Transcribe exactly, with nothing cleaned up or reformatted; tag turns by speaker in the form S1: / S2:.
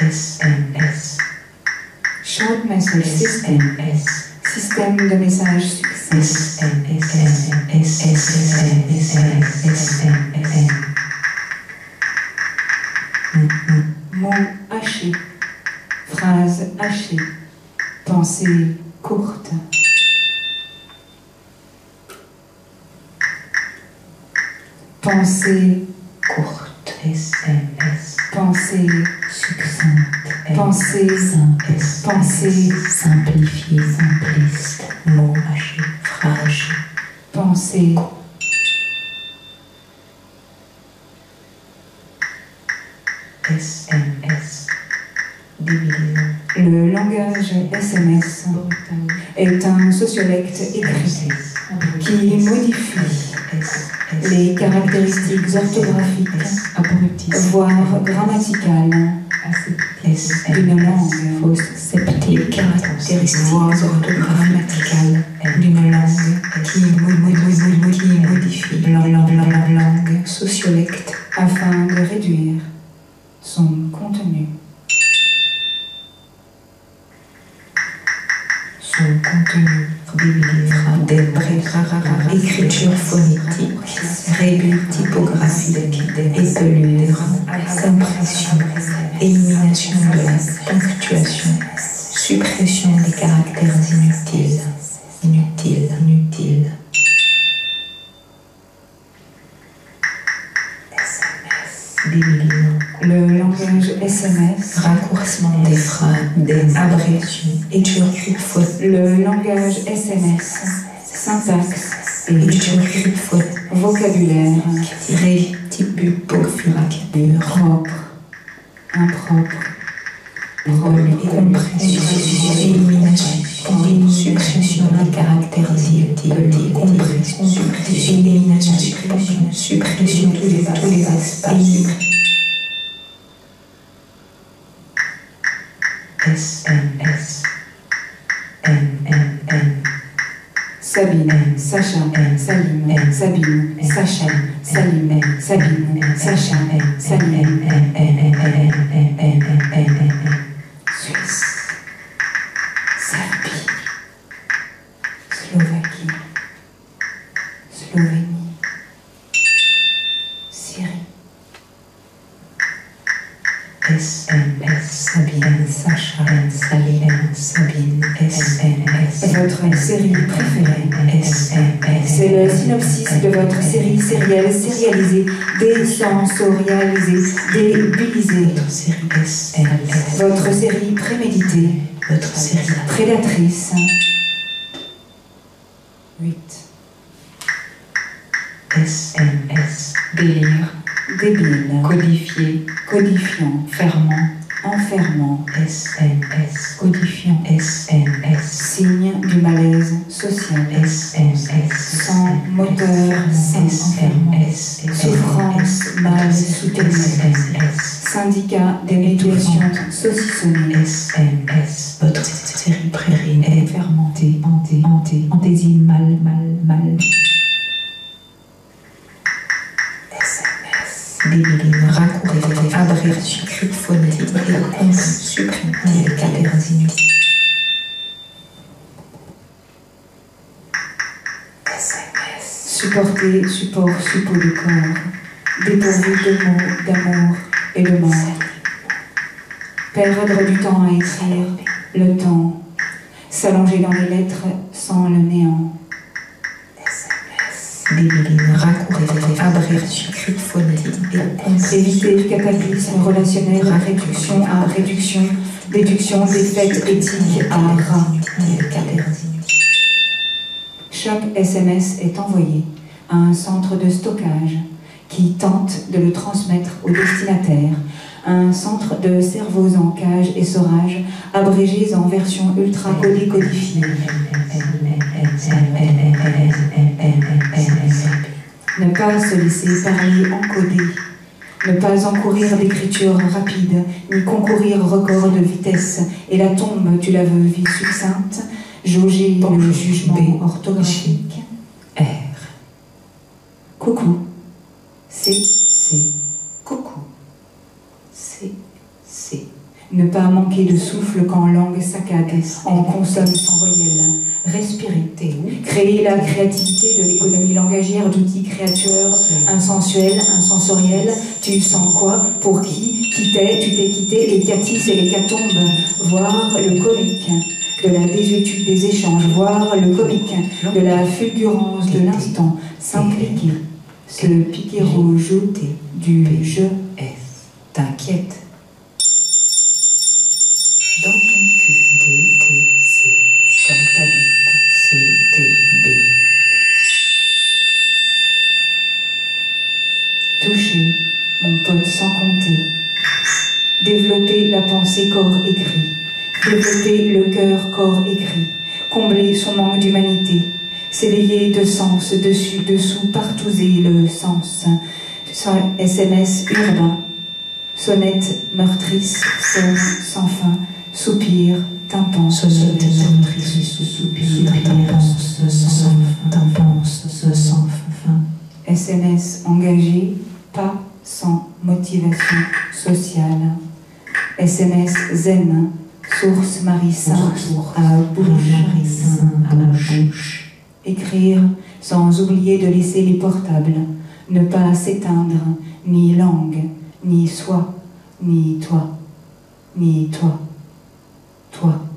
S1: S M S.
S2: Short Message System. Système de message succinct.
S1: S M S. S M S. S M S. S M S.
S2: Mots hachés. Phrases hachées. Pensées courtes. Pensée
S1: courte. S M S.
S2: Pensée
S1: succincte.
S2: Pensée
S1: simple.
S2: Pensée
S1: simplifiée. Simpliste. Mots hachés. Phrases.
S2: Pensée
S1: S M S. Débilisant.
S2: Le langage S M S est un sociolecte écrit qui modifie les caractéristiques orthographiques, voire grammaticales, d'une langue,
S1: les caractéristiques orthographiques d'une langue qui modifie la langue sociolecte
S2: afin de réduire son contenu.
S1: Son contenu des écriture phonétique, règles typographiques, épelures, impression, élimination de la ponctuation, suppression des caractères inutiles, inutiles, inutiles. S M S, débilisant.
S2: Le langage S M S,
S1: raccourcissement des phrases, des abréviations, écriture faute.
S2: Le langage S M S, syntaxe et
S1: écriture faute.
S2: Vocabulaire,
S1: typographique,
S2: propre, impropre,
S1: rôle, compression, élimination, suppression des caractères inutiles, compression, élimination, suppression de tous les espaces. S M S. N N N.
S2: Sabine, Sacha, Saline, Sabine, Sacha, Saline, Sabine, Sacha, Saline, Suisse, Serbie, Slovaquie, Slovénie, Syrie.
S1: S M S, Sabine, Sacha, Saline, Sabine, S M S.
S2: Votre série préférée,
S1: S M S.
S2: C'est le synopsis de votre série sérielle, sérialisée, désensorialisée, débilisée.
S1: Votre série S M S.
S2: Votre série préméditée.
S1: Votre série
S2: prédatrice. huit.
S1: S M S. Délire.
S2: Débile.
S1: Codifié.
S2: Codifiant.
S1: Fermant.
S2: Enfermant.
S1: S M S. Codifiant. S M S.
S2: Signe du malaise social.
S1: S M S.
S2: Sans moteur.
S1: S M S.
S2: Souffrance mal soutenue.
S1: S M S.
S2: Syndicat des médiations saucissonnées.
S1: S M S. Votre série prairie est fermentée. Hanté. Hanté. Hantésine mal. Mal. Mal. Débilisant, raccourci, abréviation, phonétique et compte, supprimer les caractères inutiles. S M S.
S2: Supporter, support, suppôt de corps, dépourvu de mots, d'amour et de mort. Perdre du temps à écrire, le temps, s'allonger dans les lettres sans le néant.
S1: Débilisant, raccourci, abréviation, phonétique et compte.
S2: Éviter le cataclysme relationnel à réduction à réduction, déduction des faits éthiques à ras. Chaque S M S est envoyé à un centre de stockage qui tente de le transmettre au destinataire, un centre de cerveaux en cage et saurage, abrégés en version ultra codée codifiée. Ne pas se laisser parler encodé, ne pas encourir d'écriture rapide, ni concourir record de vitesse, et la tombe du laveu vie succincte, jauger le jugement orthographique. R. Coucou. C. C. Coucou. C. C. Ne pas manquer de souffle quand langue saccade, en consonne sans voyelle. Respirer. Créer la créativité de l'économie langagière d'outils créateurs insensuels, insensoriels. Tu sens quoi? Pour qui? Qui t'es? Tu t'es quitté? Les catis et les catombes. Voir le comique de la désuétude des échanges. Voir le comique de la fulgurance de l'instant. S'impliquer. Se piquer au jeu du je. T'inquiète. Dans ton cul, D, T, C, comme t'habites, C, T, B. Toucher, mon pote, sans compter. Développer la pensée corps écrit. Développer le cœur corps écrit. Combler son manque d'humanité. S'éveiller de sens, dessus, dessous, partouzer le sens. S M S urbain. Sonnette meurtrice, sonne sans fin. Soupir, tympan, sonnette meurtrice, soupir, tympan, sans fin, tympan, sans fin. S M S engagé, pas sans motivation sociale. S M S zen, source Marie-Saint à bouche. à la bouche. Écrire sans oublier de laisser les portables. Ne pas s'éteindre, ni langue, ni soi, ni toi, ni toi. Toi.